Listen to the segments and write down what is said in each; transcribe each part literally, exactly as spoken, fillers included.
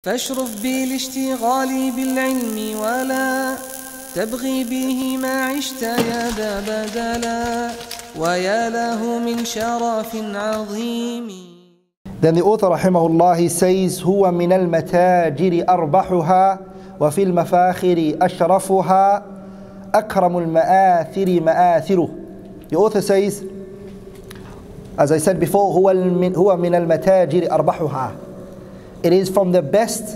فاشرف بالاشتغال بالعلم ولا تبغي به ما عشت يا ذا بدلا ويا له من شرف عظيم. Then the author rahimahullah, he says هو من المتاجر أربحها وفي المفاخر أشرفها أكرم المآثر مآثره. The author says, as I said before, هو هو من المتاجر أربحها. It is from the best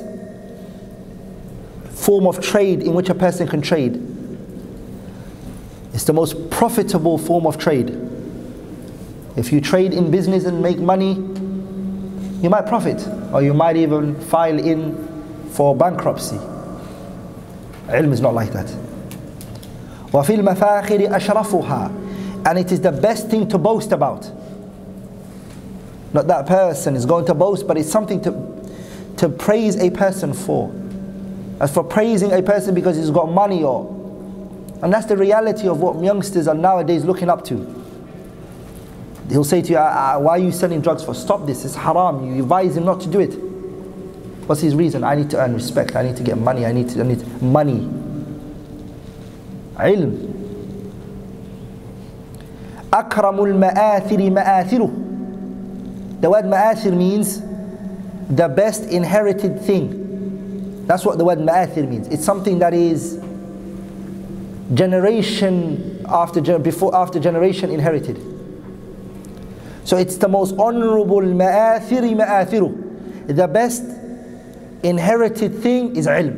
form of trade in which a person can trade. It's the most profitable form of trade. If you trade in business and make money, you might profit, or you might even file in for bankruptcy. Ilm is not like that. وَفِي الْمَفَاخِرِ أَشْرَفُهَا. And it is the best thing to boast about. Not that person is going to boast, but it's something to to praise a person for. As for praising a person because he's got money, or and that's the reality of what youngsters are nowadays looking up to. He'll say to you, ah, why are you selling drugs for? Stop this, it's haram. You advise him not to do it. What's his reason? I need to earn respect, I need to get money, I need to I need money. Ilm. Akramul ma'athiri ma'athiru. The word ma'athir means the best inherited thing. That's what the word ma'athir means. It's something that is generation after before after generation inherited. So it's the most honorable ma'athiri ma'athiru. The best inherited thing is ilm.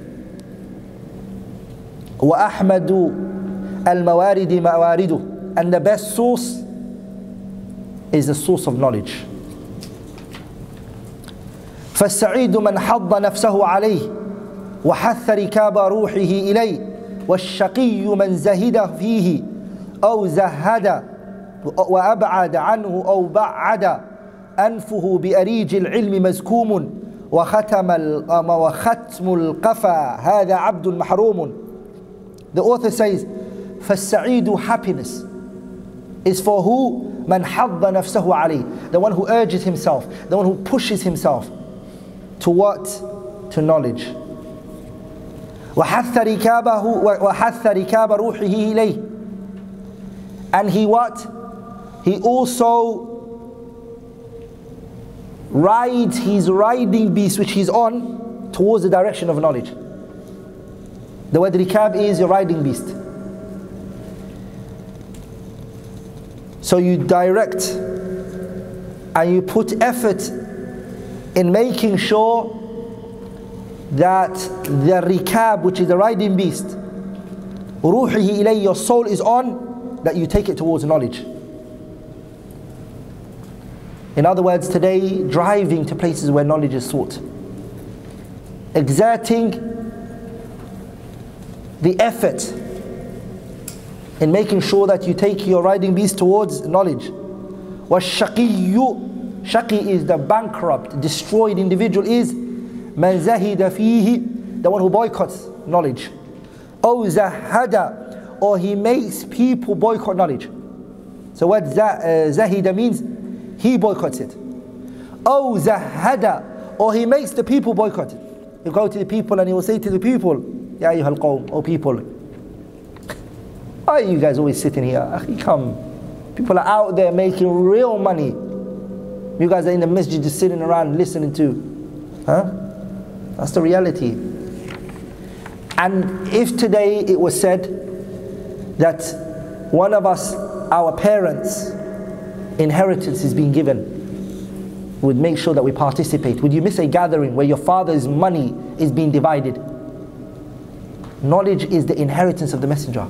Wa ahmadu al-mawaridi ma'waridu. And the best source is the source of knowledge. فالسعيد من حض نفسه عليه وحث ركاب روحه إليه والشقي من زهد فيه أو زهد وأبعد عنه أو بعد أنفه بأريج العلم مزكوم وختم وختم القفا هذا عبد محروم. The author says, فالسعيد, happiness is for who? من حض نفسه عليه, the one who urges himself, the one who pushes himself. To what? To knowledge. وَحَثَّ رِكَابَهُ وَحَثَّ رِكَابَ رُوحِهِ إِلَيْهِ. And he what? He also rides his riding beast which he's on towards the direction of knowledge. The word rikab is your riding beast. So you direct and you put effort in making sure that the rikab, which is the riding beast, ruhihi ilay, your soul is on, that you take it towards knowledge. In other words, today, driving to places where knowledge is sought, exerting the effort in making sure that you take your riding beast towards knowledge. وَالشَّقِيُّ, Shaqi is the bankrupt, destroyed individual, is man zahida fihi, the one who boycotts knowledge. Or zahada, or he makes people boycott knowledge. So what zahida means? He boycotts it. Or zahada, or he makes the people boycott it. You go to the people and he will say to the people, Ya ayyuhal qawm, O people, why are you guys always sitting here? Akhi, come. People are out there making real money. You guys are in the masjid just sitting around listening to. Huh? That's the reality. And if today it was said that one of us, our parents, inheritance is being given, would make sure that we participate. Would you miss a gathering where your father's money is being divided? Knowledge is the inheritance of the messenger.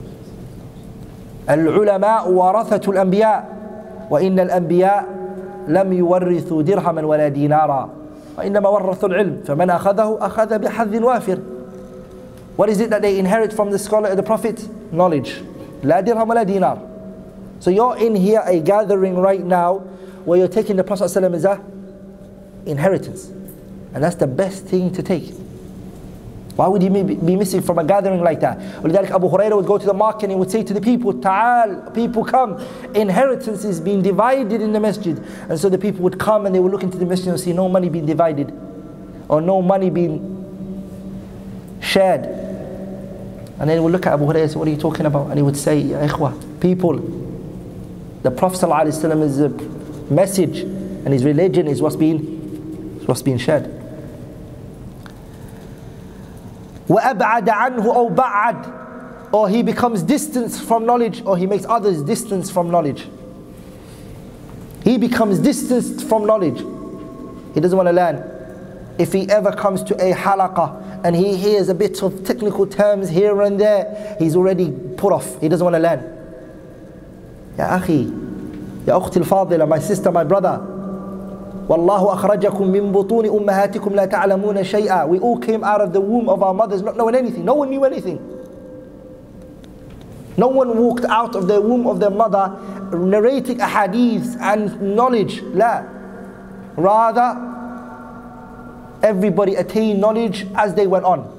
العلماء ورثة الأنبياء وإن الأنبياء لم يورثوا درهما ولا دينارا وإنما ورثوا العلم فمن أخذه أخذ بحظ وافر. What is it that they inherit from the scholar, the prophet? Knowledge. لا درهم ولا دينار. So you're in here a gathering right now where you're taking the Prophet ﷺ as a inheritance, and that's the best thing to take. Why would you be missing from a gathering like that? ولذلك Abu Hurairah would go to the market and he would say to the people, Ta'al, people come. Inheritance is being divided in the masjid. And so the people would come and they would look into the masjid and see no money being divided. or no money being shared. And then we'll look at Abu Hurairah and say, what are you talking about? And he would say, Ya ikhwah, people, the Prophet ﷺ's message and his religion is what's being, is what's being shared. وَأَبْعَدَ عَنْهُ أَوْ بَعَدْ, or he becomes distant from knowledge, or he makes others distance from knowledge. He becomes distanced from knowledge. He doesn't want to learn. If he ever comes to a halaqah and he hears a bit of technical terms here and there, he's already put off. He doesn't want to learn. Ya akhi, ya ukhti al-fadila, my sister, my brother, Wallahu akhrajakum min butuni ummahatikum la ta'lamuna shay'a. We all came out of the womb of our mothers not knowing anything. No one knew anything. No one walked out of the womb of their mother narrating ahadith and knowledge. La. Rather, everybody attained knowledge as they went on.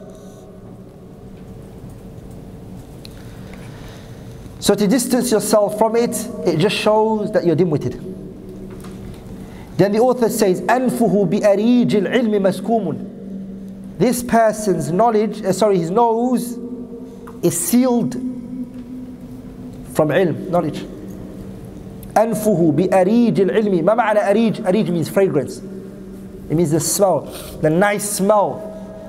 So to distance yourself from it, it just shows that you're dim-witted. Then the author says, أَنْفُهُ بِأَرِيجِ الْعِلْمِ مَسْكُومٌ. This person's knowledge, uh, sorry, his nose is sealed from ilm, knowledge. أَنْفُهُ بِأَرِيجِ الْعِلْمِ. ما معنى أريج? أريج means fragrance. It means the smell, the nice smell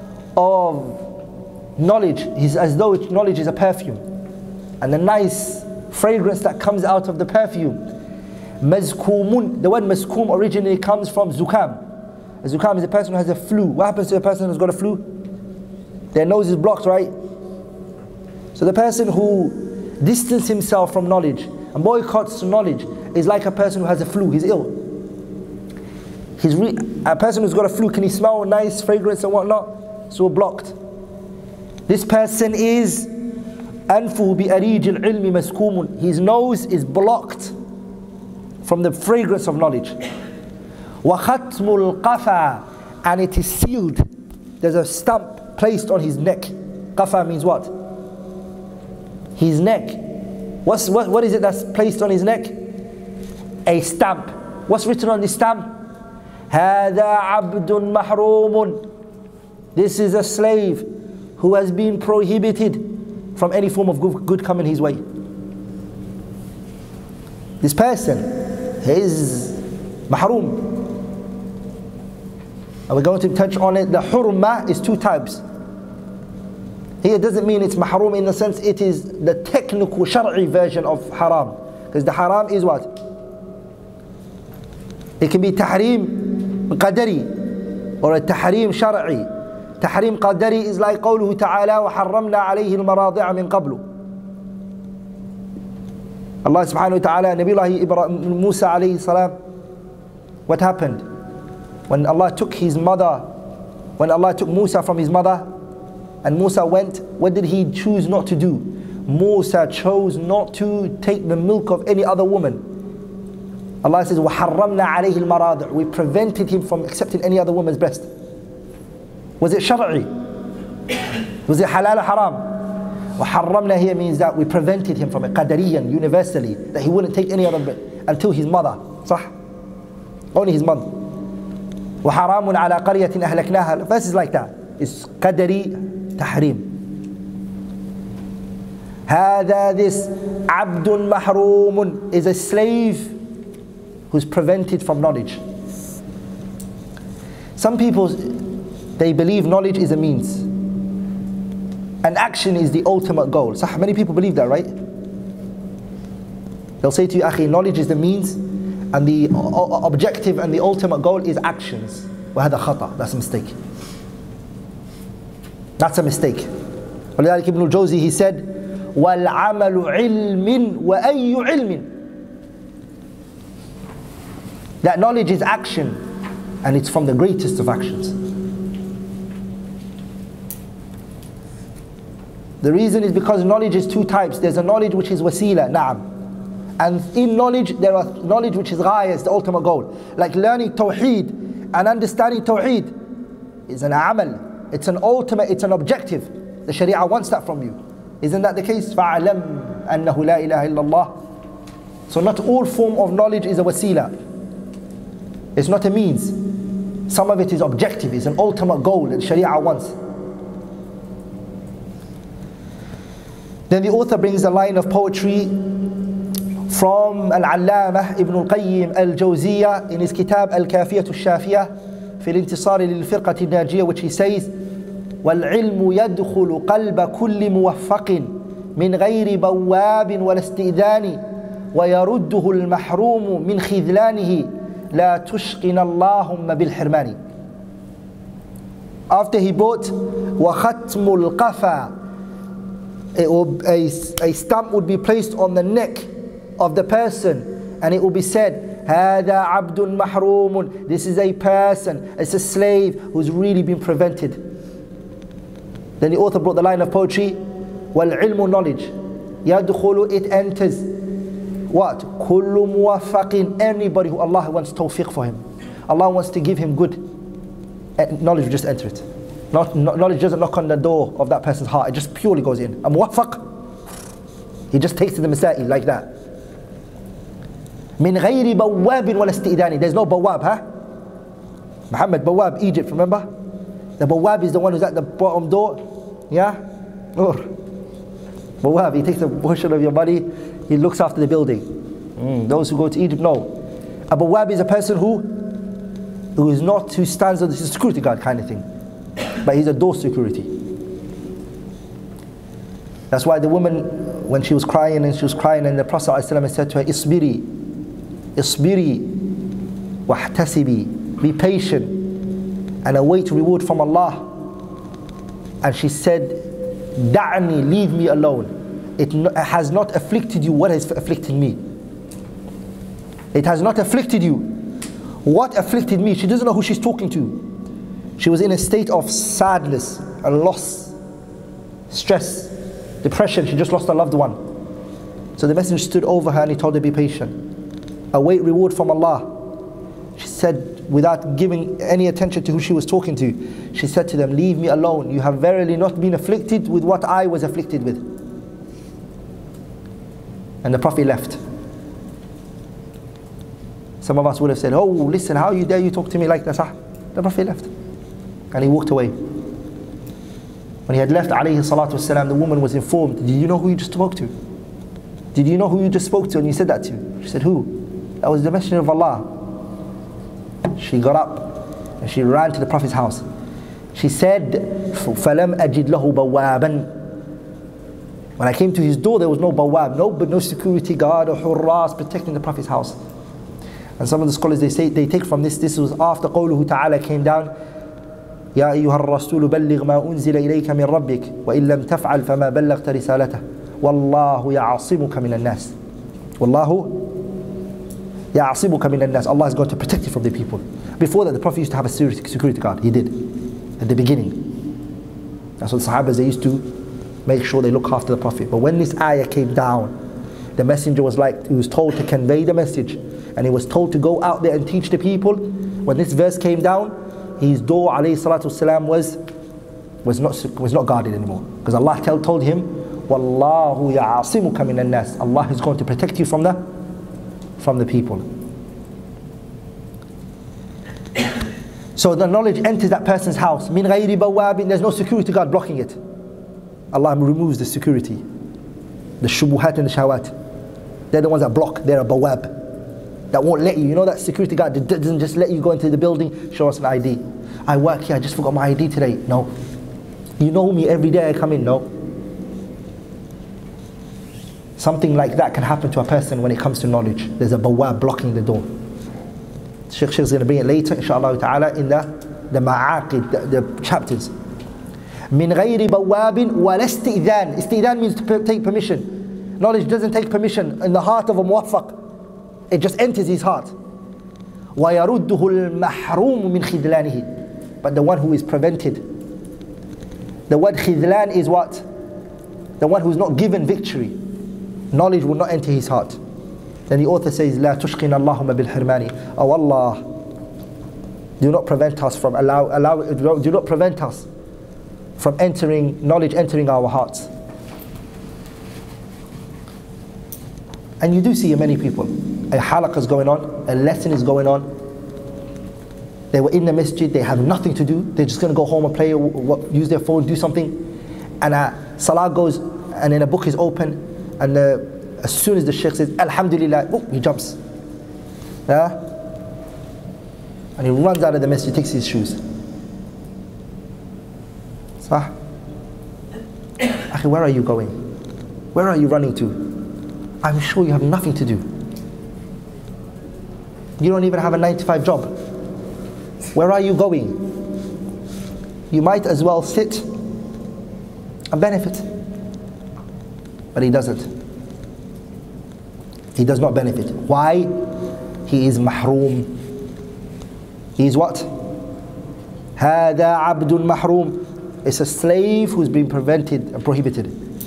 of knowledge. It's as though knowledge is a perfume. And the nice fragrance that comes out of the perfume. Mazkumun. The word mazkum originally comes from zukam. A zukam is a person who has a flu. What happens to a person who's got a flu? Their nose is blocked, right? So the person who distances himself from knowledge and boycotts knowledge is like a person who has a flu. He's ill. He's re a person who's got a flu, can he smell nice fragrance and whatnot? It's all blocked. This person is أنفه بأريج العلم مسكوم. His nose is blocked from the fragrance of knowledge. وختم القفا, and it is sealed. There's a stamp placed on his neck. Qafa means what? His neck. What's, what, what is it that's placed on his neck? A stamp. What's written on this stamp? هذا عبد محروم. This is a slave who has been prohibited from any form of good, good coming his way. This person is mahroom. And we're going to touch on it. The hurma is two types. Here it doesn't mean it's mahroom in the sense it is the technical shar'i version of haram. Because the haram is what? It can be tahrim qadari or a tahrim shar'i. Tahrim qadari is like قوله تعالى وحرمنا عليه المراضع من قبل. Allah subhanahu wa ta'ala, Nabiullah Ibrahim, Musa alayhi salam, what happened? When Allah took his mother, when Allah took Musa from his mother, and Musa went, what did he choose not to do? Musa chose not to take the milk of any other woman. Allah says, وَحَرَّمْنَا عَلَيْهِ الْمَرَاضِعُ. We prevented him from accepting any other woman's breast. Was it shar'i? Was it halal or haram? وَحَرَّمْنَا here means that we prevented him from it, qadariyan, universally, that he wouldn't take any other breast until his mother. صح? Only his mother. وَحَرَامٌ عَلَى قَرْيَةٍ أَهْلَكْنَاهَا. Verses like that. It's qadari tahrim. هذا this عبد محروم is a slave who's prevented from knowledge. Some people, they believe knowledge is a means and action is the ultimate goal. So many people believe that, right? They'll say to you, Akhi, knowledge is the means and the objective and the ultimate goal is actions. وهذا خطأ. That's a mistake. That's a mistake. ولذلك Ibn al-Jawzi, he said, وَالْعَمَلُ عِلْمٍ وَأَيُّ عِلْمٍ. That knowledge is action, and it's from the greatest of actions. The reason is because knowledge is two types. There's a knowledge which is wasila, na'am. And in knowledge, there are knowledge which is ghaya, is the ultimate goal. Like learning tawheed and understanding tawheed is an amal. It's an ultimate, it's an objective. The sharia wants that from you. Isn't that the case? فَعَلَمْ أَنَّهُ لَا إِلَهَ إِلَّا اللَّهِ. So not all form of knowledge is a wasila. It's not a means. Some of it is objective, it's an ultimate goal that Sharia wants. Then the author brings a line of poetry from Al-Allamah Ibn Al-Qayyim Al-Jawziyah in his kitab Al-Kafiyatu Al-Shafiyah fi al-intisari lil-firqati al-najiyah, which he says, وَالْعِلْمُ يَدْخُلُ قَلْبَ كُلِّ مُوَفَّقٍ مِنْ غَيْرِ بَوَّابٍ وَلَا اسْتِئْذَانٍ وَيَرُدُّهُ الْمَحْرُومُ مِنْ خِذْلَانِهِ لَا تُشْقِنَ اللَّهُمَّ بِالْحِرْمَانِ. After he brought وَخَتْمُ الْقَفَى, it will, a, a stamp would be placed on the neck of the person, and it will be said, هَذَا عَبْدٌ مَحْرُومٌ, this is a person, it's a slave who's really been prevented. Then the author brought the line of poetry, وَالْعِلْمُ, knowledge, يَدْخُلُ, it enters, what? كُلُّ مُوَفَّقٍ, anybody who Allah wants tawfiq for him. Allah wants to give him good, knowledge will just enter it. Not, knowledge doesn't knock on the door of that person's heart, it just purely goes in. A muwaffaq, he just takes to the masail like that. Min ghayri bawwabin wala isti'dani, there's no bawwab, huh? Muhammad, bawwab, Egypt, remember? The bawwab is the one who's at the bottom door, yeah? Or bawwab, he takes a portion of your money, he looks after the building. Mm, those who go to Egypt know. A bawwab is a person who, who is not, who stands as a security guard kind of thing. But he's a door security. That's why the woman, when she was crying and she was crying, and the Prophet ﷺ said to her, Isbiri, Isbiri, wahtasibi, be patient and await reward from Allah. And she said, Da'ni, leave me alone. It has not afflicted you what has afflicted me. It has not afflicted you what afflicted me. She doesn't know who she's talking to. She was in a state of sadness and loss, stress, depression. She just lost a loved one. So the Messenger stood over her and he told her, be patient, await reward from Allah. She said, without giving any attention to who she was talking to, she said to them, leave me alone. You have verily not been afflicted with what I was afflicted with. And the Prophet left. Some of us would have said, oh, listen, how you dare you talk to me like that? The Prophet left. And he walked away. When he had left, alayhi salatu wasalam, the woman was informed, did you know who you just spoke to? Did you know who you just spoke to and you said that to? She said, who? That was the Messenger of Allah. She got up and she ran to the Prophet's house. She said, فَلَمْ أَجِدْ لَهُ بَوَّابًا. When I came to his door, there was no bawab, no, but no security guard or hurras protecting the Prophet's house. And some of the scholars, they say, they take from this, this was after قوله تعالى came down, يا أيها الرسول بلغ ما أنزل إليك من ربك وإن لم تفعل فما بلغت رسالته والله يعصمك من الناس. والله يعصمك من الناس. Allah is going to protect you from the people. Before that, the Prophet used to have a security guard. He did at the beginning. That's what the Sahabas, they used to make sure they look after the Prophet. But when this ayah came down, the messenger was like, he was told to convey the message, and he was told to go out there and teach the people. When this verse came down, his door, alayhi salatu wasalam, was was not was not guarded anymore, because Allah tell, told him, "Wallahu ya'asimuka min an-nas." Allah is going to protect you from the from the people. So the knowledge enters that person's house. Min ghayri bawabin, there's no security guard blocking it. Allah removes the security, the shubuhat and the shawat. They're the ones that block. They're a bawab, that won't let you. You know that security guard that doesn't just let you go into the building, show us an I D. I work here, I just forgot my I D today. No. You know me, every day I come in. No. Something like that can happen to a person when it comes to knowledge. There's a bawab blocking the door. Shaykh Shaykh is going to bring it later, inshallah ta'ala, in the, the ma'aqid, the, the chapters. Min ghayri bawabin wala isti'dhan. Isti'dhan means to take permission. Knowledge doesn't take permission in the heart of a muwaffaq. It just enters his heart. وَيَرُدُّهُ الْمَحْرُومُ مِنْ خِذْلَانِهِ. But the one who is prevented. The word khidlan is what? The one who is not given victory. Knowledge will not enter his heart. Then the author says, لَا تُشْقِنَ اللَّهُمَ بِالْحِرْمَانِ. Oh Allah, do not prevent us from allow, allow, do not prevent us from entering, knowledge entering our hearts. And you do see many people, a halaqah is going on, a lesson is going on, They were in the masjid, they have nothing to do. They're just going to go home and play, or use their phone, do something. And uh, salah goes, and then a book is open, and uh, as soon as the shaykh says, Alhamdulillah, oh, he jumps. Yeah? And he runs out of the masjid, takes his shoes. Sah? Akhi, where are you going? Where are you running to? I'm sure you have nothing to do. You don't even have a nine to five job. Where are you going? You might as well sit and benefit. But he doesn't. He does not benefit. Why? He is mahroom. He is what? هذا عبد محروم. It's a slave who's been prevented and prohibited.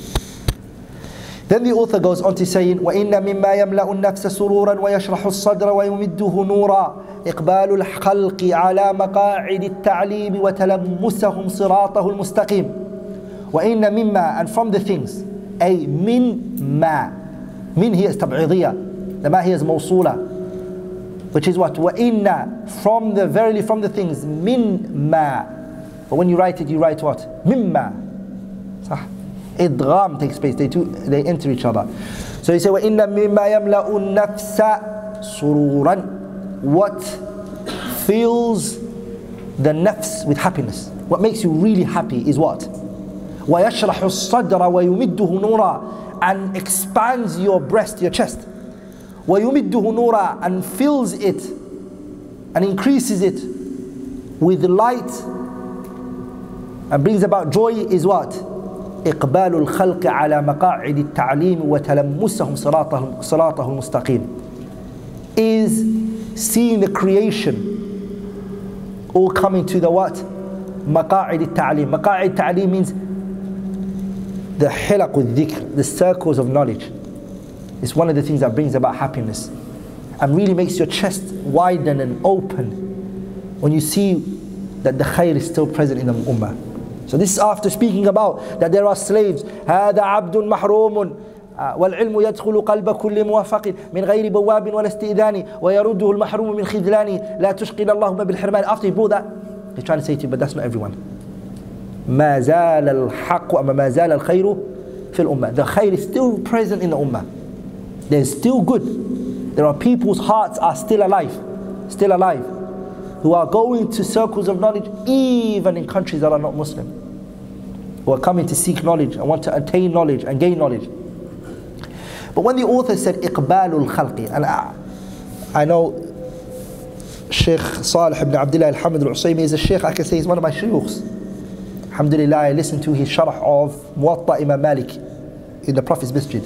Then the author goes on to saying, وَإِنَّ مِمَّا يَمْلَأُ النَّفْسَ سُرُورًا وَيَشْرَحُ الصَّدْرَ وَيُمِدُّهُ نُورًا إِقْبَالُ الْخَلْقِ عَلَى مَقَاعِدِ التَّعْلِيمِ وَتَلَمُّسَهُمْ صِرَاطَهُ الْمُسْتَقِيمِ وَإِنَّ مِمَّا, and from the things, أي من ما, من here is تبعيضية, the ma here is موصولة, which is what? وَإِنَّ, from the, verily from the things, من ما. But when you write it, you write what? مِمَّا. صح? Idgham takes place, they two, they enter each other. So you say, وَإِنَّ مِمَّا يَمْلَأُ النَّفْسَ سُرُورًا. What fills the nafs with happiness? What makes you really happy is what? وَيَشْرَحُ الصَّدْرَ وَيُمِدُّهُ نُورًا, and expands your breast, your chest. وَيُمِدُّهُ نُورًا, and fills it and increases it with light and brings about joy is what? إقبال الخلق على مقاعد التعليم وتلمسهم صراطه صراطه المستقيم, is seeing the creation all coming to the what? مقاعد التعليم. مقاعد التعليم means the حلق الذكر, the circles of knowledge. It's one of the things that brings about happiness and really makes your chest widen and open when you see that the khair is still present in the ummah. So this is after speaking about that there are slaves. هذا عبد محروم والعلم يدخل قلب كل موفق من غير بواب ولا استئذان ويرده المحروم من خذلان لا تشقنا اللهم بالحرمان. After he brought that, he's trying to say to you, but that's not everyone. ما زال الحق أما ما زال الخير في الأمة. The khair is still present in the ummah. There's still good. There are people whose hearts are still alive, still alive, who are going to circles of knowledge even in countries that are not Muslim, who are coming to seek knowledge and want to attain knowledge and gain knowledge. But when the author said إقبال الخلق, and I, I know Sheikh Salih ibn Abdullah al-Hamid al-Usaymi is a Sheikh, I can say he's one of my shuyukhs. Alhamdulillah, I listened to his sharh of Muwatta Imam Malik in the Prophet's Masjid.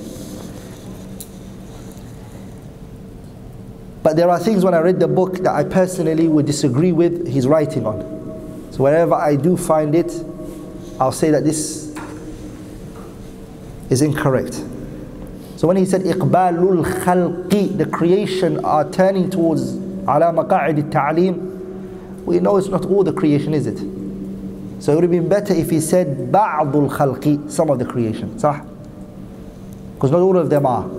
But there are things when I read the book that I personally would disagree with his writing on. So wherever I do find it, I'll say that this is incorrect. So when he said إقبال الخلق, the creation are turning towards على مقاعد التعليم, we know it's not all the creation, is it? So it would have been better if he said بعض الخلق, some of the creation, صح? Because not all of them are.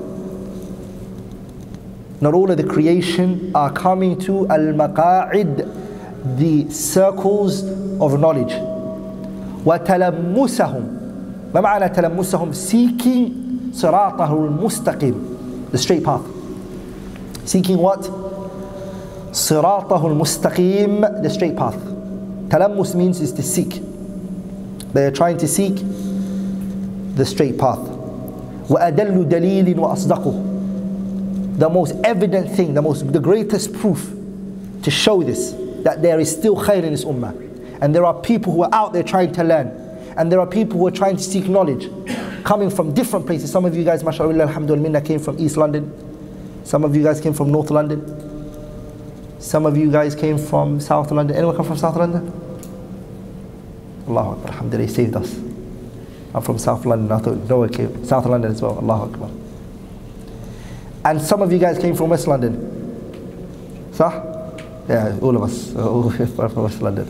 Not all of the creation are coming to al-maqa'id, the circles of knowledge. وَتَلَمُّسَهُمْ, ما معنى تلمسهم? Seeking صراطه المستقيم, the straight path. Seeking what? صراطه المستقيم, the straight path. Talamus means is to seek. They are trying to seek the straight path. وَأَدَلُّ دَلِيلٍ وَأَصْدَقُهُ, the most evident thing, the most, the greatest proof to show this, that there is still khair in this ummah, and there are people who are out there trying to learn, and there are people who are trying to seek knowledge, coming from different places. Some of you guys, mashallah, alhamdulillah, came from East London. Some of you guys came from North London. Some of you guys came from South London. Anyone come from South London? Allahu Akbar, alhamdulillah, he saved us. I'm from South London. I thought Noah came South London as well. Allahu Akbar. And some of you guys came from West London. Sah? Yeah, all of us. All from West London.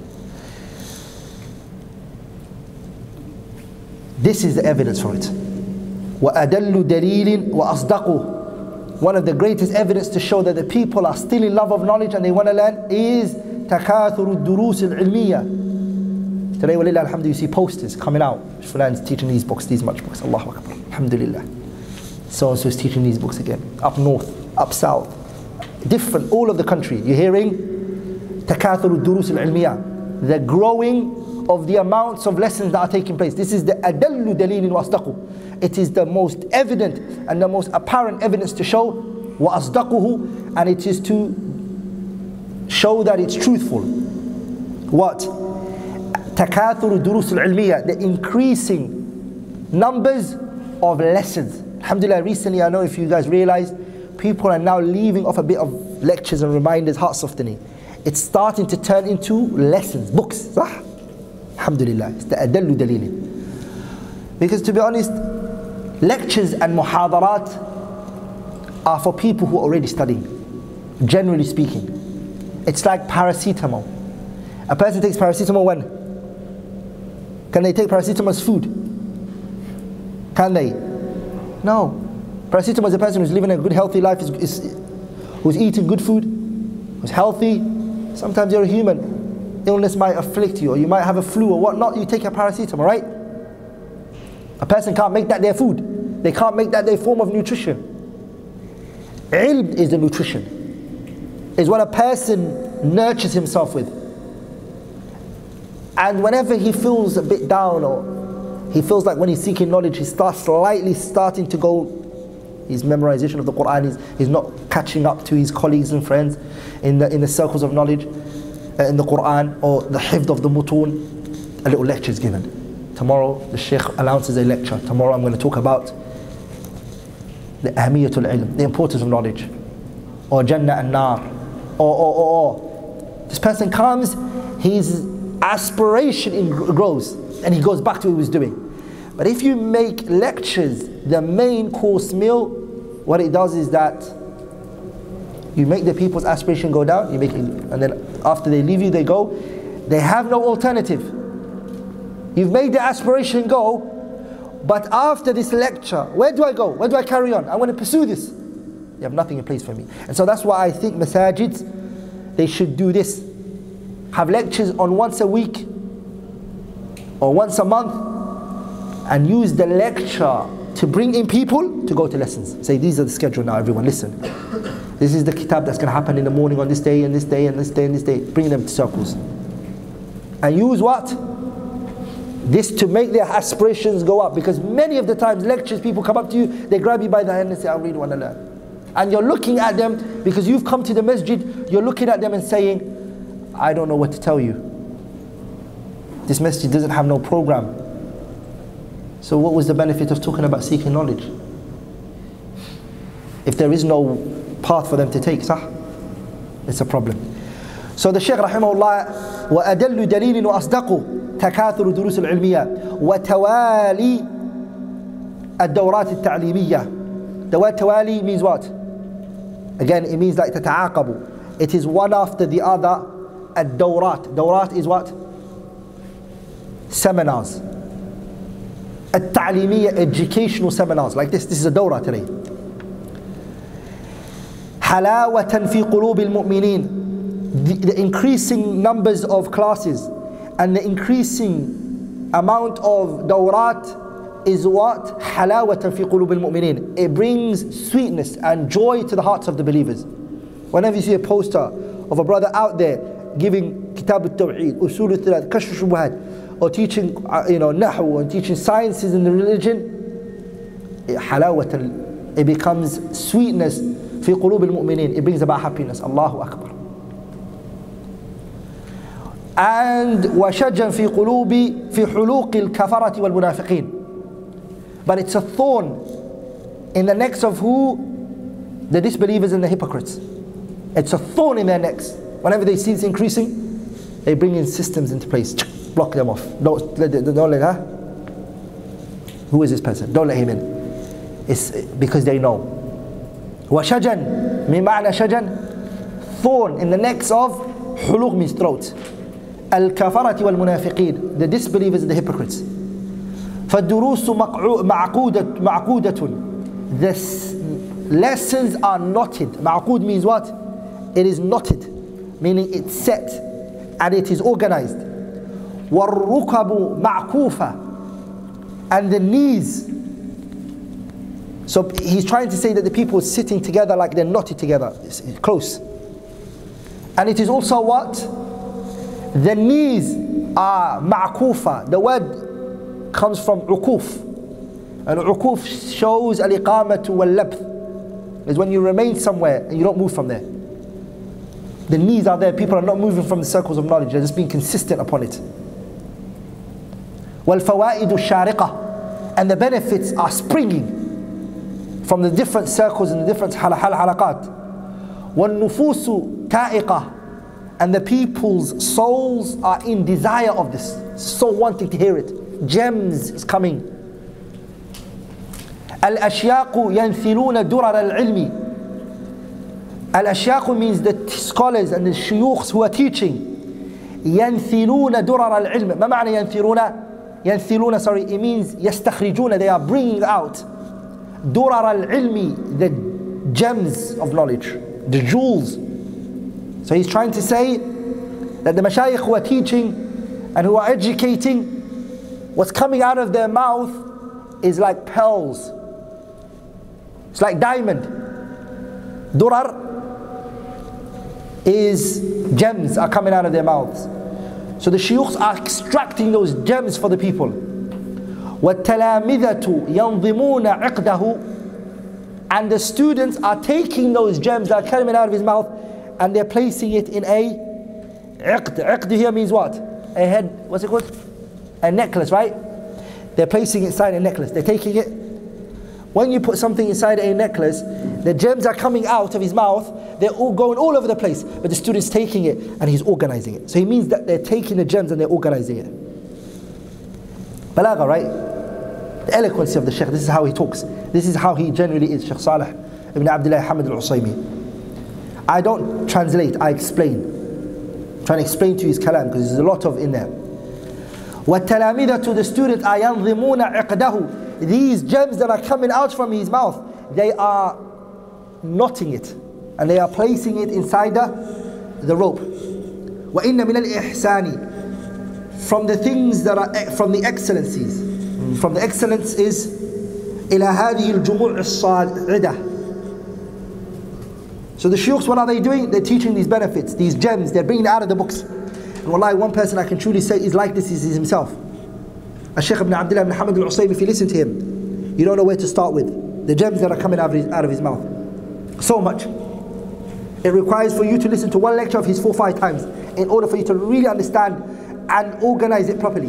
This is the evidence for it. وَأَدَلُّ دَلِيلٍ وَأَصْدَقُهُ. One of the greatest evidence to show that the people are still in love of knowledge and they want to learn is تكاثر الدروس العلمية. Today, walillah, alhamdulillah, you see posters coming out. Fulan's teaching these books, these much books. Allahu Akbar. Alhamdulillah. So and so is teaching these books again. Up north, up south, different, all of the country. You're hearing تكاثر الدروس العلمية. The growing of the amounts of lessons that are taking place. This is the أدل دليل وأصدقه. It is the most evident and the most apparent evidence to show وأصدقه, and it is to show that it's truthful. What? تكاثر الدروس العلمية, the increasing numbers of lessons. Alhamdulillah, recently, I know if you guys realize, people are now leaving off a bit of lectures and reminders, heart softening. It's starting to turn into lessons, books. صح? Alhamdulillah, it's the adallu dalili. Because to be honest, lectures and muhadarat are for people who are already studying, generally speaking. It's like paracetamol. A person takes paracetamol when? Can they take paracetamol as food? Can they? No. Paracetamol is a person who's living a good healthy life, is, is, who's eating good food, who's healthy. Sometimes you're a human. Illness might afflict you, or you might have a flu or whatnot, you take a paracetamol, right? A person can't make that their food. They can't make that their form of nutrition. Ilm is the nutrition. Is what a person nurtures himself with. And whenever he feels a bit down, or he feels like when he's seeking knowledge, he starts slightly starting to go, his memorization of the Quran is, is not catching up to his colleagues and friends in the, in the circles of knowledge, uh, in the Quran, or the hifd of the mutun, a little lecture is given. Tomorrow the Shaykh announces a lecture. Tomorrow I'm going to talk about the ahmiyatul ilm, the importance of knowledge, or Jannah and Nar, or, or, or, or. This person comes, his aspiration in grows, and he goes back to what he was doing. But if you make lectures the main course meal, what it does is that you make the people's aspiration go down, you make it, and then after they leave you, they go, they have no alternative. You've made the aspiration go, but after this lecture, where do I go? Where do I carry on? I want to pursue this. You have nothing in place for me. And so that's why I think masajids, they should do this. Have lectures on once a week or once a month, and use the lecture to bring in people to go to lessons. Say, these are the schedule now, everyone, listen. This is the kitab that's going to happen in the morning on this day and this day and this day and this day. Bring them to circles. And use what? This to make their aspirations go up. Because many of the times lectures, people come up to you, they grab you by the hand and say, I really want to learn. And you're looking at them, because you've come to the masjid, you're looking at them and saying, I don't know what to tell you. This masjid doesn't have no program. So what was the benefit of talking about seeking knowledge? If there is no path for them to take, sah? It's a problem. So the Shaykh rahimahullah, وَأَدَلُّ دَلِيلٍ وَأَصْدَقُ تَكَاثُرُ دُرُوسِ الْعِلْمِيَّةِ وَتَوَالِي الدَّوْرَاتِ التَّعْلِيمِيَّةِ. The word tawali means what? Again, it means like تَتَعَاقَبُ. It is one after the other. الدورات. Dawrat is what? Seminars. التعليمية, educational seminars like this. This is a dawrah today. حلاوة في قلوب المؤمنين. The, the increasing numbers of classes and the increasing amount of dawrat is what? حلاوة في قلوب المؤمنين. It brings sweetness and joy to the hearts of the believers. Whenever you see a poster of a brother out there giving kitab al-tawheed, usul al-thalath, kashf al-shubuhat, or teaching, you know, nahu, and teaching sciences in the religion, halawatan, it becomes sweetness fi qulub al-mu'minin. It brings about happiness. Allahu Akbar. And washajan fi qulubi fi huluq al-kafarati wal-munafiqeen. But it's a thorn in the necks of who? The disbelievers and the hypocrites. It's a thorn in their necks. Whenever they see this increasing, they bring in systems into place. Block them off. Don't let, don't let her. Who is this person? Don't let him in. It's because they know. وَشَجَن مِنْ مَعْنَى شَجَن, thorn in the necks of, حُلُوق means throat. الْكَفَرَةِ وَالْمُنَافِقِينَ, the disbelievers and the hypocrites. فَالدُّرُوسُ مَعْقُودَةٌ مَعْقُودَةٌ, the lessons are knotted. Ma'qud means what? It is knotted, meaning it's set. and it is organized. وَالرُّكَبُ مَعْكُوفَ, and the knees. So he's trying to say that the people are sitting together like they're knotted together, it's close. And it is also what? The knees are ma'kufa. The word comes from ukuf. And ukuf shows al-iqamatu wal-labth. Is when you remain somewhere and you don't move from there. The knees are there, people are not moving from the circles of knowledge, they're just being consistent upon it. وَالْفَوَائِدُ الشَّارِقَةِ, and the benefits are springing from the different circles and the different halaqat. وَالنُّفُوسُ تَائِقَةِ, and the people's souls are in desire of this, so wanting to hear it. Gems is coming. الْأَشْيَاقُ يَنْثِلُونَ دُرَرَ الْعِلْمِ. Al-Ashyaq means the scholars and the shuyukhs who are teaching. يَنْثِلُونَ دُرَرَ الْعِلْمِ. ما معنى ينثلون؟ ينثلون, sorry, it means يستخرجون, they are bringing out دُرَرَ الْعِلْمِ, the gems of knowledge, the jewels. So he's trying to say that the mashayikh who are teaching and who are educating, what's coming out of their mouth is like pearls. It's like diamond. Durar is gems are coming out of their mouths. So the shuyukhs are extracting those gems for the people. وَالتَّلَامِذَةُ يَنْظِمُونَ عِقْدَهُ, and the students are taking those gems that are coming out of his mouth and they're placing it in a iqd. Iqd here means what? A head, what's it called? A necklace, right? They're placing it inside a necklace. They're taking it. When you put something inside a necklace, the gems are coming out of his mouth, they're all going all over the place, but the student's taking it and he's organizing it. So he means that they're taking the gems and they're organizing it. Balagha, right? The eloquence of the Shaykh, this is how he talks. This is how he generally is, Shaykh Salih ibn Abdullah Hamad al-Usaymi. I don't translate, I explain. I'm trying to explain to you his kalam because there's a lot of in there. وَالتَّلَامِذَةُ, to the student, أَيَنْظِمُونَ عِقْدَهُ, these gems that are coming out from his mouth, they are knotting it and they are placing it inside the, the rope. وَإِنَّ مِنَ الْإِحْسَانِ, from the things that are from the excellencies, from the excellence is إِلَى هَذِهِ الْجُمُوعِ الصَّاعِدَةِ. So the shuyukhs, what are they doing? They're teaching these benefits, these gems, they're bringing it out of the books. And wallahi, one person I can truly say is like this is himself. Shaykh ibn Abdullah ibn Hamad al-Usaymi, if you listen to him, you don't know where to start with. The gems that are coming out of his, out of his mouth. So much. It requires for you to listen to one lecture of his four or five times in order for you to really understand and organize it properly.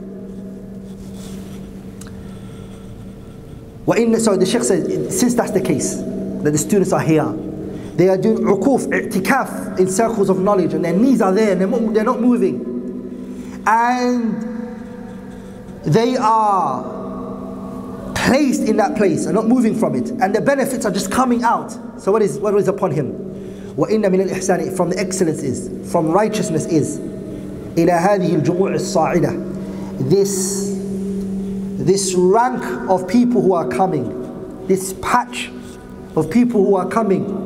So the Shaykh says, since that's the case, that the students are here, they are doing ukuf, i'tikaf in circles of knowledge, and their knees are there and they're, they're not moving. And they are placed in that place and not moving from it, and the benefits are just coming out. So what is what is upon him? وَإِنَّ مِنَ الْإِحْسَانِ, from the excellence is, from righteousness is, إِلَى هَذِهِ الْجُمُوعِ الصَّاعِدَةِ, this this rank of people who are coming, this patch of people who are coming.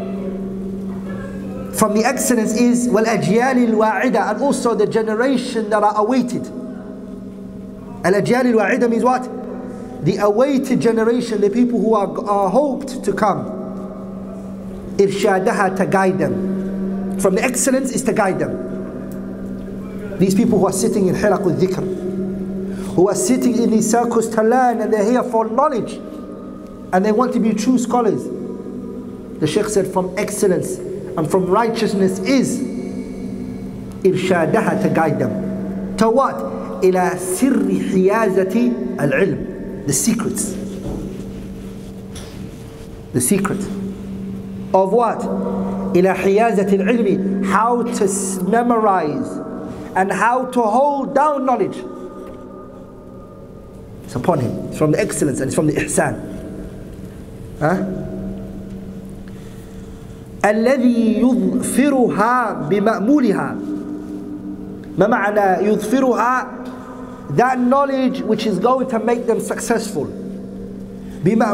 From the excellence is وَالْأَجْيَالِ الْوَاعِدَةِ, and also the generation that are awaited. Al-Ajyal al-Wa'ida means what? The awaited generation, the people who are, are hoped to come. Irshadaha, to guide them. From the excellence is to guide them. These people who are sitting in hilaq al-dhikr, who are sitting in these circles to learn, and they're here for knowledge, and they want to be true scholars. The Shaykh said from excellence and from righteousness is irshadaha, to guide them. To what? إلى سر حيازة العلم, the secrets, the secret of what? إلى حيازة العلم, how to memorize and how to hold down knowledge. It's upon him. It's from the excellence and it's from the ihsan. Huh? الذي يظفرها بمأمولها. ما معنى يظفرها? That knowledge which is going to make them successful.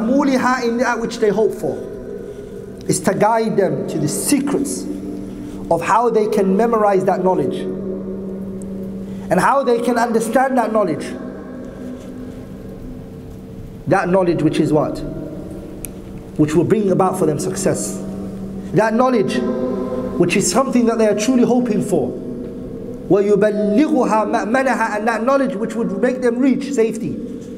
بمأمولها, in that which they hope for, is to guide them to the secrets of how they can memorize that knowledge and how they can understand that knowledge. That knowledge which is what? Which will bring about for them success. That knowledge which is something that they are truly hoping for. وَيُبَلِّغُهَا مَأْمَنَهَا, and that knowledge which would make them reach safety.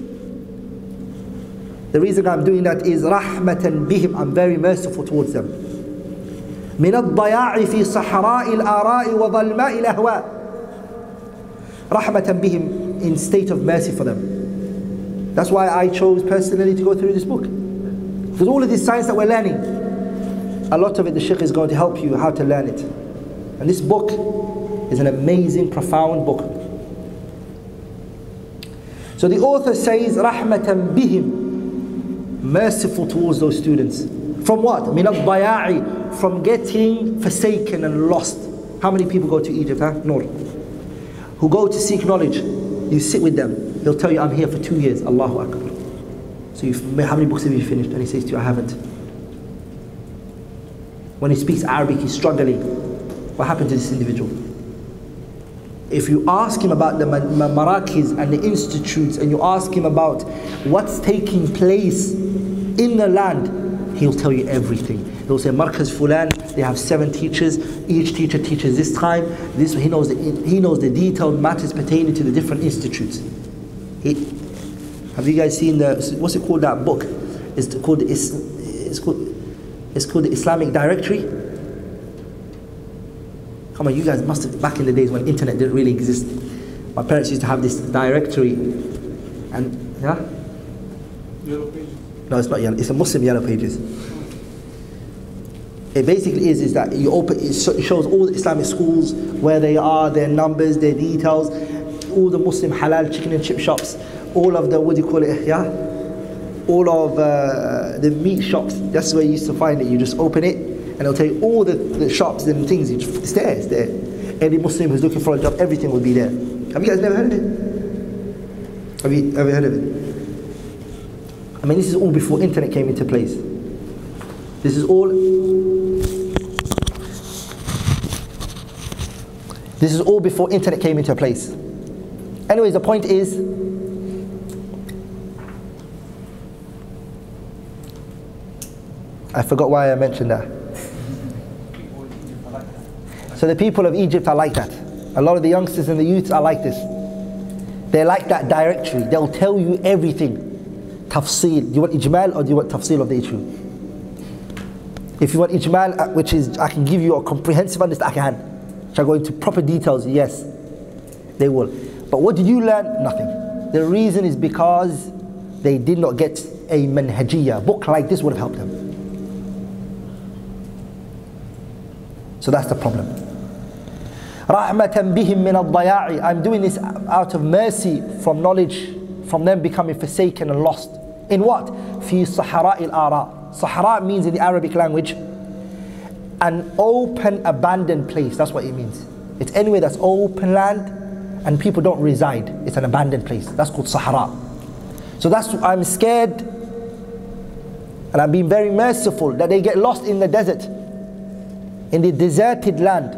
The reason I'm doing that is رَحْمَةً بِهِمْ, I'm very merciful towards them. مِنَ الضَّيَاعِ فِي صَحْرَاءِ الْآرَاءِ وَظَلْمَاءِ الْأَهْوَاءِ. رَحْمَةً بِهِمْ, in state of mercy for them. That's why I chose personally to go through this book. Because all of this science that we're learning, a lot of it the Shaykh is going to help you how to learn it. And this book is an amazing, profound book. So the author says, رَحْمَةً بِهِمْ, merciful towards those students. From what? مِنَ الضَّيَاعِ, from getting forsaken and lost. How many people go to Egypt, huh? Noor. Who go to seek knowledge. You sit with them. They'll tell you, I'm here for two years. Allahu Akbar. So you've, how many books have you finished? And he says to you, I haven't. When he speaks Arabic, he's struggling. What happened to this individual? If you ask him about the Marakis and the institutes, and you ask him about what's taking place in the land, he'll tell you everything. He'll say, Markaz Fulan, they have seven teachers, each teacher teaches this time, this, he knows the, he knows the detailed matters pertaining to the different institutes. He, have you guys seen the, what's it called, that book? It's called, it's, it's called, it's called the Islamic Directory. Come on, you guys must have, back in the days when internet didn't really exist, my parents used to have this directory, and, yeah? Yellow Pages. No, it's not yellow, it's a Muslim Yellow Pages. It basically is, is that you open, it shows all the Islamic schools, where they are, their numbers, their details, all the Muslim halal chicken and chip shops, all of the, what do you call it, yeah? All of uh, the meat shops, that's where you used to find it. You just open it, and it'll tell you all the, the shops and things, it's there, it's there. Any Muslim who's looking for a job, everything will be there. Have you guys never heard of it? Have you ever heard of it? I mean, this is all before internet came into place. This is all This is all before internet came into place. Anyways, the point is, I forgot why I mentioned that. So the people of Egypt are like that. A lot of the youngsters and the youths are like this. They're like that directory. They'll tell you everything. Tafsil. Do you want ijmal or do you want tafsil of the issue? If you want ijmal, which is, I can give you a comprehensive understanding, I can. Shall I go into proper details? Yes, they will. But what did you learn? Nothing. The reason is because they did not get a manhajiyah. A book like this would have helped them. So that's the problem. رَحْمَةً بِهِمْ مِنَ الضَّيَاعِ, I'm doing this out of mercy from knowledge, from them becoming forsaken and lost. In what? فِي صَحْرَاءِ الْآرَاءِ. Sahara means in the Arabic language an open, abandoned place. That's what it means. It's anywhere that's open land and people don't reside. It's an abandoned place. That's called Sahara. So that's, I'm scared and I'm being very merciful that they get lost in the desert, in the deserted land.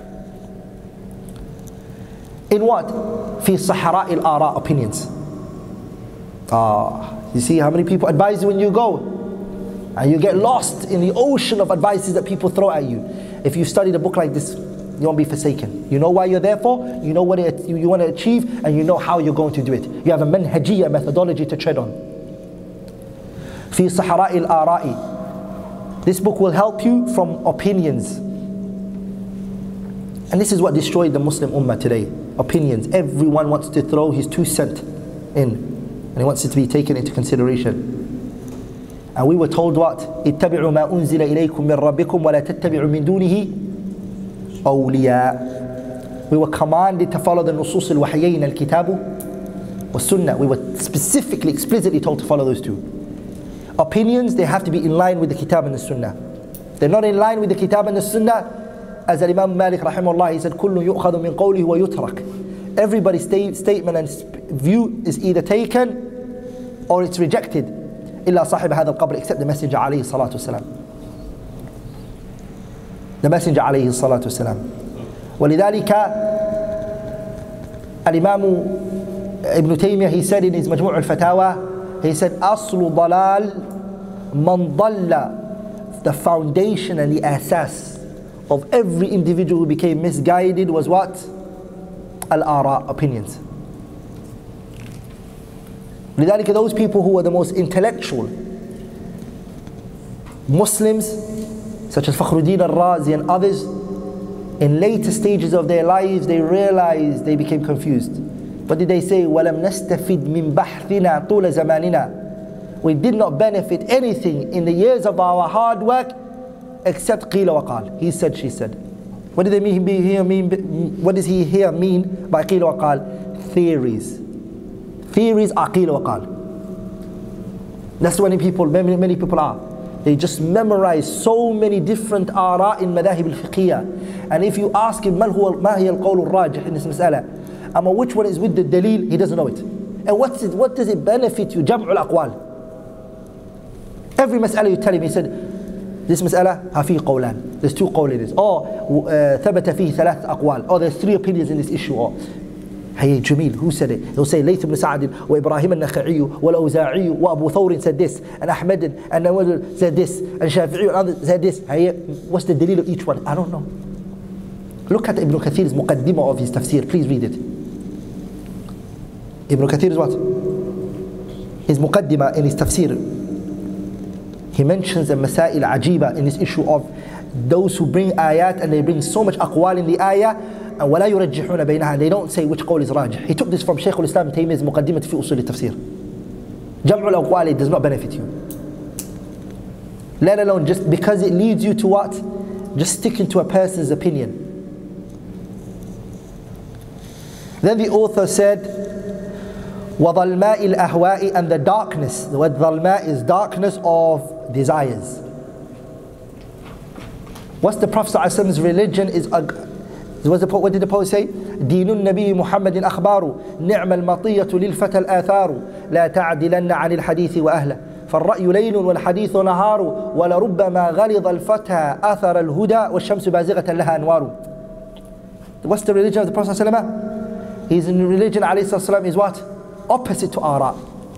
In what? في صحراء الآراء, opinions. Ah, you see how many people advise you when you go? And you get lost in the ocean of advices that people throw at you. If you studied a book like this, you won't be forsaken. You know why you're there for, you know what it, you, you want to achieve, and you know how you're going to do it. You have a manhajiyah, methodology to tread on. في صحراء الآراء. This book will help you from opinions. And this is what destroyed the Muslim Ummah today. Opinions. Everyone wants to throw his two cent in, and he wants it to be taken into consideration. And we were told what? اتبعوا ما أنزل إليكم من ربكم ولا تتبعوا من دونه أولياء. We were commanded to follow the nusus al-wahyayn, al-kitabu was-sunnah. We were specifically, explicitly told to follow those two. Opinions, they have to be in line with the kitab and the sunnah. They're not in line with the kitab and the sunnah. As Imam Malik rahimahullah, he said, كُلٌّ يُؤْخَذُ مِنْ قَوْلِهِ وَيُتْرَكُ. Everybody's statement and view is either taken or it's rejected. إلا صاحب هذا القبر, except the Messenger عليه الصلاة والسلام. the Messenger عليه الصلاة والسلام. ولذلك الإمام Ibn Taymiyyah, he said in his Majmu' al-Fatawa, he said أصل ضلال من ضل, the foundation and the asas of every individual who became misguided was what? Al-ara, opinions. لذلك those people who were the most intellectual Muslims, such as Fakhruddin al-Razi and others, in later stages of their lives they realized they became confused. What did they say? وَلَمْ نَسْتَفِدْ مِنْ بَحْثِنَا طُولَ زَمَانِنَا. We did not benefit anything in the years of our hard work except قِيلَ وَقَالَ. He said, she said. What did they mean, here mean? What does he here mean by قِيلَ وَقَالَ? Theories. Theories are قِيلَ وَقَالَ. That's what many people, many, many people are. They just memorize so many different آراء in madahib al-fiqhiyah. And if you ask him ما هو ما هي القول الراجح in this مسألة, Amma which one is with the dalil, he doesn't know it. And what's it, what does it benefit you? Jam'u al-aqwal. Every mas'ala you tell him, he said, this mas'ala, ha fi qawlan. There's two qawl in this. Or thabata fihi thalath aqwal. Or there's three opinions in this issue. Or hey, Jamil, who said it? He'll say Layth ibn Sa'd, wa Ibrahim al-Nakha'i, wa al-Awza'i, wa Abu Thawr said this, and Ahmad and Nawaz said this, and Shafi'i and others said this. Hey, what's the dalil of each one? I don't know. Look at Ibn Kathir's muqaddimah of his tafsir. Please read it. Ibn Kathir is what? His muqaddimah in his tafsir. He mentions a masail ajiba in this issue of those who bring ayat and they bring so much aqwal in the ayah and وَلَا يُرَجِّحُونَ بَيْنَهَا, they don't say which qawl is rajih. He took this from Shaykh al-Islam Taymiyyah's muqaddimah fi usul al-tafsir. Jam'u al-aqwal, it does not benefit you. Let alone just because it leads you to what? Just sticking to a person's opinion. Then the author said, وَظَلْمَاءِ الْأَهْوَاءِ, and the darkness. The word ظَلْمَاء is darkness of desires. What's the Prophet ﷺ's religion is, what's the, what did the poet say? دين النبي محمد أخبار نعم المطية للفتى الآثار لا تعدلن عن الحديث وأهله فالرأي ليل والحديث نهار ولربما غلظ الفتى أثر الهدى والشمس بازغة لها أنوار. What's the religion of the Prophet ﷺ? His religion ﷺ is what? Opposite to ara.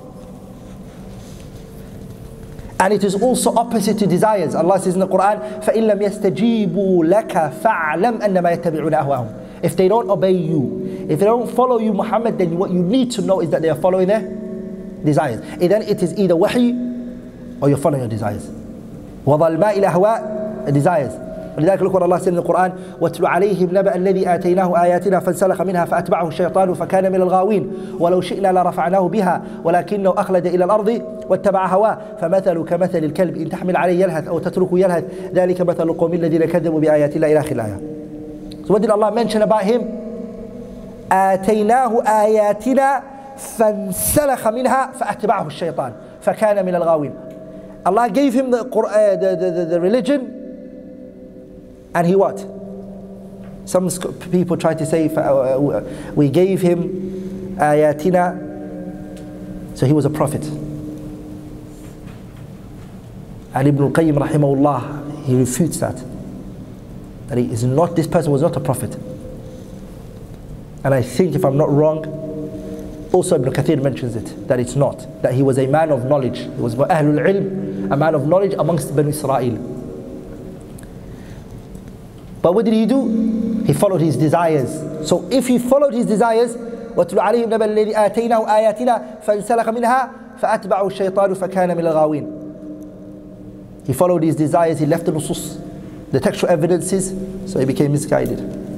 And it is also opposite to desires. Allah says in the Quran, فَإِن لَمْ يَسْتَجِيبُوا لَكَ فَاعْلَمْ أَنَّمَا يَتَّبِعُونَ أَهْوَاهُمْ. If they don't obey you, if they don't follow you, Muhammad, then what you need to know is that they are following their desires. And then it is either wahy or you're following your desires. وَظَلْمَاءِ الْأَهْوَاءِ, desires. ولذلك look what Allah said in the Quran, وَاتْلُ عَلَيْهِمْ نَبَأَ الَّذِي آتَيْنَاهُ آيَاتِنَا فَانْسَلَخَ مِنْهَا فَأَتْبَعَهُ الشَّيْطَانُ فَكَانَ مِنَ الْغَاوِينَ وَلَوْ شِئْنَا لَرَفَعْنَاهُ بِهَا وَلَكِنَّهُ أَخْلَدَ إِلَى الْأَرْضِ وَاتَّبَعَ هَوَاهُ فَمَثَلُ كَمَثَلِ الْكَلْبِ إِنْ تَحْمِلْ عَلَيْهِ يَلْهَثْ أَوْ تَتْرُكْهُ يَلْهَثْ ذَلِكَ مَثَلُ الْقَوْمِ الَّذِينَ كَذَّبُوا بِآيَاتِ اللَّهِ إِلَى آخِرِ الآية. So what did Allah mention about him? آتَيْنَاهُ آيَاتِنَا فَانْسَلَخَ مِنْهَا فَأَتْبَعَهُ الشَّيْطَانُ فَكَانَ مِنَ الْغَاوِينَ. Allah gave him the, uh, the, the, the, the religion, and he what? Some people try to say uh, we gave him ayatina, so he was a prophet. And Ibn al-Qayyim rahimahullah, he refutes that. That he is not, this person was not a prophet. And I think, if I'm not wrong, also Ibn Kathir mentions it, that it's not. That he was a man of knowledge. He was Ahlul Ilm, a man of knowledge amongst Banu Israel. But what did he do? He followed his desires. So if he followed his desires, وَاتْلُ عَلَيْهِمْ نَبَأَ الَّذِي آتَيْنَاهُ آيَاتِنَا فَانْسَلَخَ مِنْهَا فَأَتْبَعَهُ الشَّيْطَانُ فَكَانَ مِنَ الْغَاوِينَ. He followed his desires, he left the nusus, the textual evidences, so he became misguided.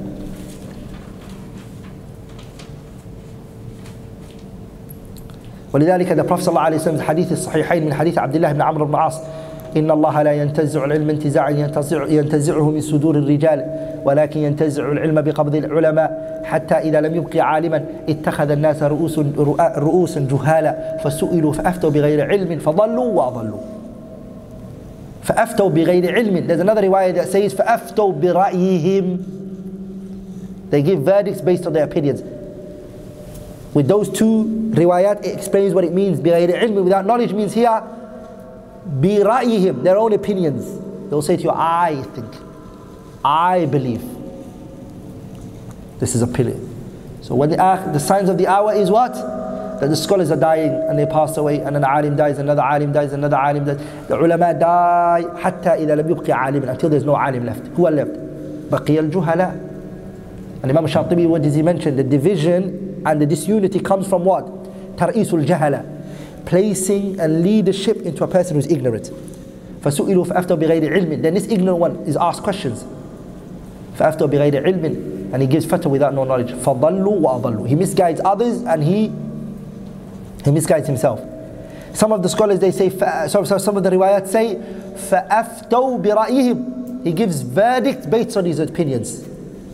ولذلك the Prophet صلى الله عليه وسلم حديث الصحيحين من حديث عبد الله بن عمرو بن العاص إن الله لا ينتزع العلم انتزاعا ينتزع ينتزعه من صدور الرجال ولكن ينتزع العلم بقبض العلماء حتى إذا لم يبقي عالما اتخذ الناس رؤوس رؤوسا جهالا فسئلوا فأفتوا بغير علم فضلوا وأضلوا. فأفتوا بغير علم. There's another riwayah that says فأفتوا برأيهم. They give verdicts based on their opinions. With those two riwayat, it explains what it means. بغير علم, without knowledge, means here برأيهم, their own opinions. They'll say to you, I think. I believe. This is a pillar. So when the, the signs of the hour is what? That the scholars are dying and they pass away, and an alim dies, another alim dies, another alim dies. The ulama die حتى إذا لم يبقي عالم, until there's no alim left. Who are left? بقي الجهلاء. And Imam Shatibi, what does he mention? The division and the disunity comes from what? ترئيس الجهلاء, placing a leadership into a person who's ignorant. فسئلوا فأفتوا بغير علم. Then this ignorant one is asked questions. فأفتوا بغير علم, and he gives fatwa without no knowledge. فضلوا وأضلوا. He misguides others and he he misguides himself. Some of the scholars, they say, so, so some of the riwayat say, فأفتوا برأيهم. He gives verdict based on his opinions.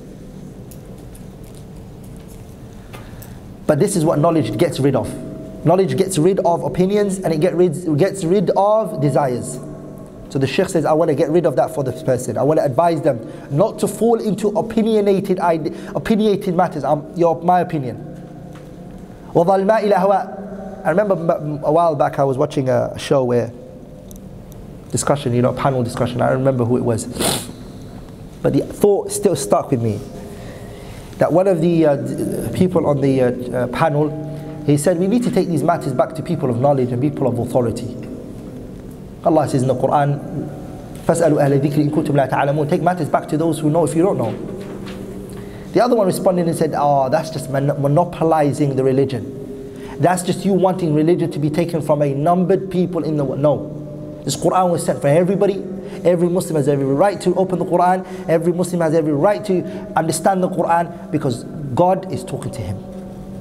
But this is what knowledge gets rid of. Knowledge gets rid of opinions, and it get rid, gets rid of desires. So the Shaykh says, I want to get rid of that for this person. I want to advise them not to fall into opinionated opinionated matters. Um, your, my opinion. وَظَلْمَا إِلَى هَوَاء. I remember a while back I was watching a show where discussion, you know, panel discussion. I don't remember who it was. But the thought still stuck with me. That one of the uh, people on the uh, uh, panel, he said, we need to take these matters back to people of knowledge and people of authority. Allah says in the Quran, فَاسْأَلُوا أَهْلَ الذِّكْرِ إِن كُنتُمْ لَا تَعْلَمُونَ. Take matters back to those who know if you don't know. The other one responded and said, oh, that's just mon monopolizing the religion. That's just you wanting religion to be taken from a numbered people in the world. No. This Quran was sent for everybody. Every Muslim has every right to open the Quran. Every Muslim has every right to understand the Quran, because God is talking to him.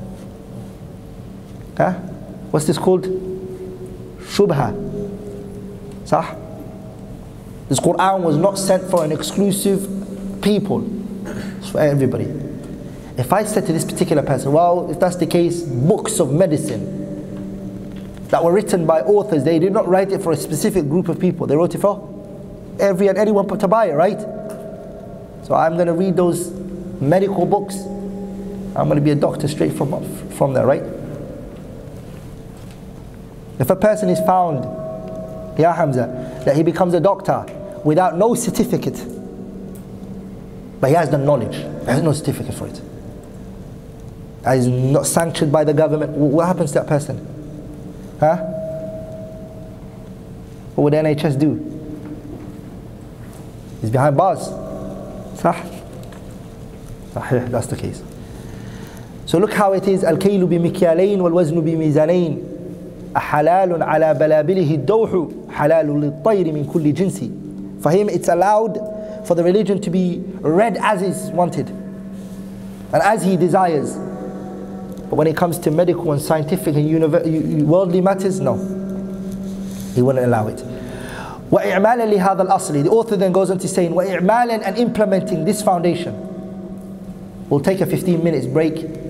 Huh? What's this called? Shubha. Sah? This Quran was not sent for an exclusive people. It's for everybody. If I said to this particular person, well, if that's the case, books of medicine that were written by authors, they did not write it for a specific group of people. They wrote it for every and anyone to buy it, right? So I'm going to read those medical books. I'm going to be a doctor straight from, from there, right? If a person is found, Ya Hamza, that he becomes a doctor without no certificate, but he has the knowledge, he has no certificate for it, and is not sanctioned by the government, what happens to that person? Huh? What would the N H S do? He's behind bars. Sah? Sahih, that's the case. So look how it is. Al-kaylu bi-mikyalayn wal-waznu bi-mizanayn. أحلال على بلابله الدوح حلال للطير من كل جنسي. For him it's allowed for the religion to be read as is wanted and as he desires. But when it comes to medical and scientific and worldly matters, no, he wouldn't allow it. وإعمالا لهذا الأصل. The author then goes on to saying وإعمالا, and implementing this foundation. We'll take a fifteen minutes break.